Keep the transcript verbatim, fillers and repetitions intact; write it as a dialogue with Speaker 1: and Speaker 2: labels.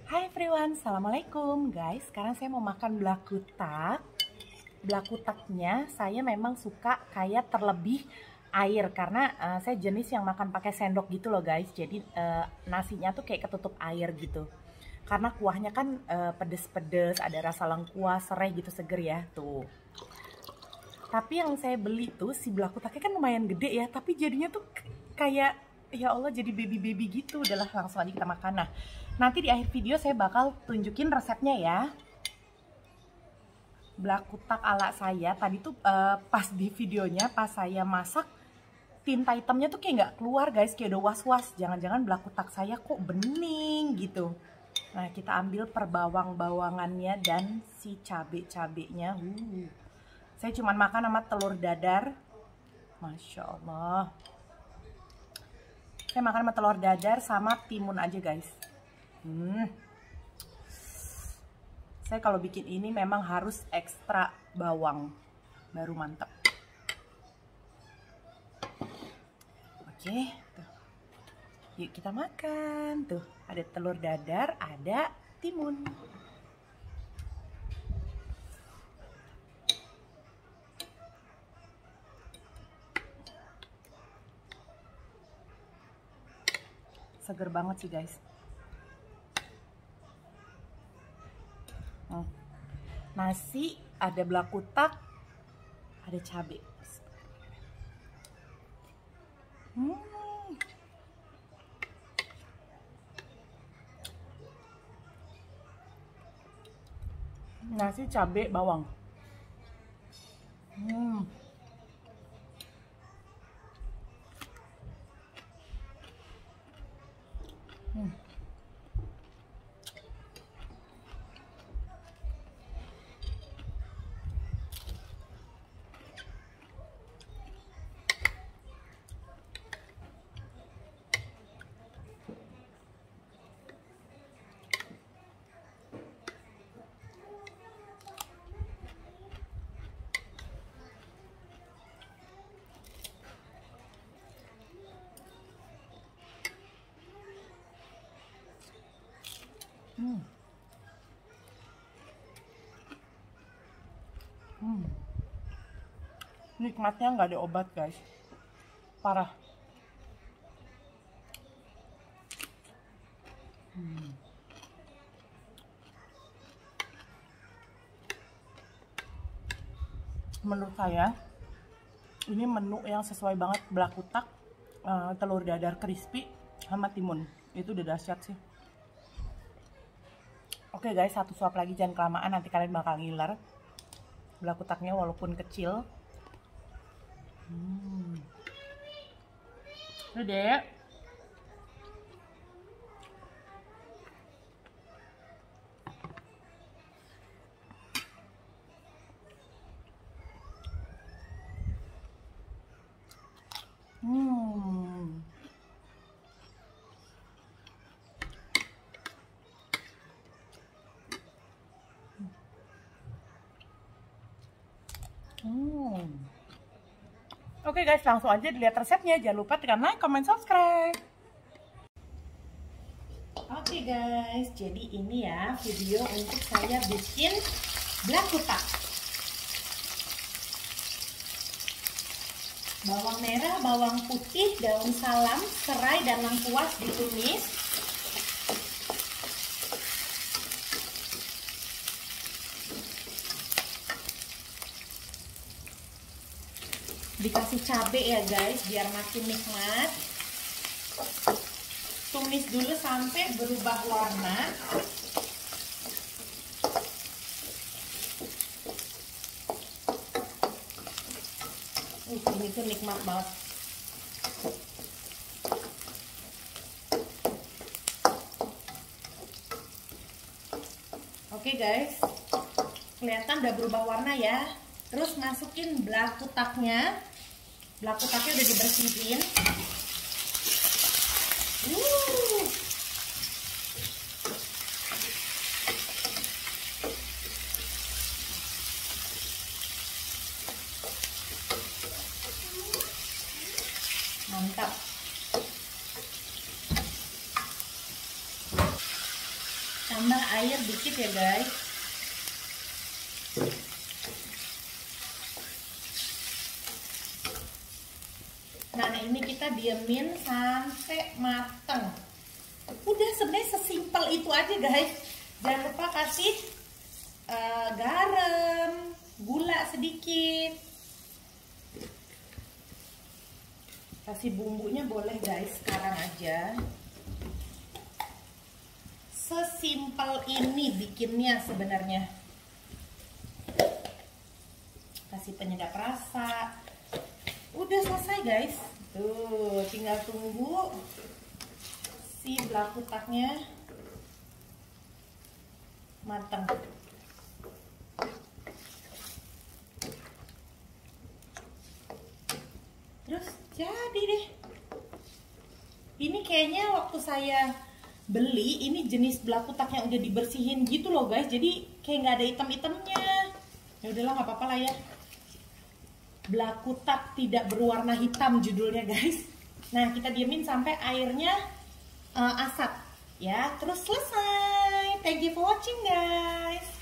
Speaker 1: Hai everyone, assalamualaikum guys. Sekarang saya mau makan belakutak. Belakutaknya saya memang suka kayak terlebih air karena uh, saya jenis yang makan pakai sendok gitu loh guys. Jadi uh, nasinya tuh kayak ketutup air gitu. Karena kuahnya kan uh, pedes-pedes, ada rasa lengkuas, serai gitu, seger ya tuh. Tapi yang saya beli tuh si belakutaknya kan lumayan gede ya, tapi jadinya tuh kayak ya Allah jadi baby-baby gitu. Udahlah langsung aja kita makan. Nah, nanti di akhir video saya bakal tunjukin resepnya ya. Belakutak ala saya tadi tuh uh, pas di videonya pas saya masak tinta hitamnya tuh kayak nggak keluar guys, kayak udah was-was. Jangan-jangan belakutak saya kok bening gitu. Nah, kita ambil perbawang-bawangannya dan si cabe-cabenya. Uh. Saya cuman makan sama telur dadar. Masya Allah. Saya makan sama telur dadar sama timun aja guys. Hmm. Saya kalau bikin ini memang harus ekstra bawang. Baru mantap. Oke, tuh. Yuk kita makan. Tuh, ada telur dadar, ada timun. Seger banget sih guys. Hmm. Nasi, ada belakutak, ada cabai. Hmm. Nasi, cabai, bawang. Hmm. Hmm. Hmm. Hmm. Nikmatnya nggak ada obat guys, parah. Hmm. Menurut saya ini menu yang sesuai banget. Belakutak, uh, telur dadar crispy sama timun, itu udah dahsyat sih. Oke guys, satu suap lagi, jangan kelamaan nanti kalian bakal ngiler. Belakutaknya walaupun kecil. Hmm. Udah deh. Hmm. Hmm. Oke guys, langsung aja dilihat resepnya. Jangan lupa tekan like, comment, subscribe. Oke guys, jadi ini ya video untuk saya bikin belakutak. Bawang merah, bawang putih, daun salam, serai, dan lengkuas ditumis. Dikasih cabai ya guys, biar makin nikmat. Tumis dulu sampai berubah warna. Uh, ini tuh nikmat banget. Oke guys, kelihatan udah berubah warna ya. Terus masukin belakutaknya. Belakutaknya udah dibersihin. Uh. Mantap. Tambah air dikit ya guys. Nah ini kita diemin sampai mateng. Udah sebenarnya sesimpel itu aja guys. Jangan lupa kasih uh, garam, gula sedikit. Kasih bumbunya boleh guys sekarang aja. Sesimpel ini bikinnya sebenarnya. Kasih penyedap rasa. Udah selesai guys. Tuh, tinggal tunggu si belakutaknya matang. Terus jadi deh. Ini kayaknya waktu saya beli, ini jenis belakutak yang udah dibersihin gitu loh guys. Jadi kayak nggak ada item-itemnya. Ya udahlah, nggak apa-apa lah ya. Belakutak tidak berwarna hitam judulnya guys. Nah kita diemin sampai airnya uh, asap ya. Terus selesai. Thank you for watching guys.